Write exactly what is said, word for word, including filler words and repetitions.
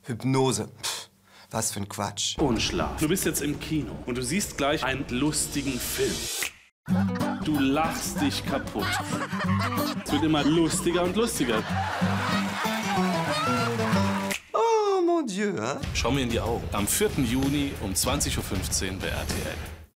Hypnose. Pff, was für ein Quatsch. Unschlaf. Du bist jetzt im Kino und du siehst gleich einen lustigen Film. Du lachst dich kaputt. Es wird immer lustiger und lustiger. Oh, mon Dieu, hein? Schau mir in die Augen. Am vierten Juni um zwanzig Uhr fünfzehn bei R T L.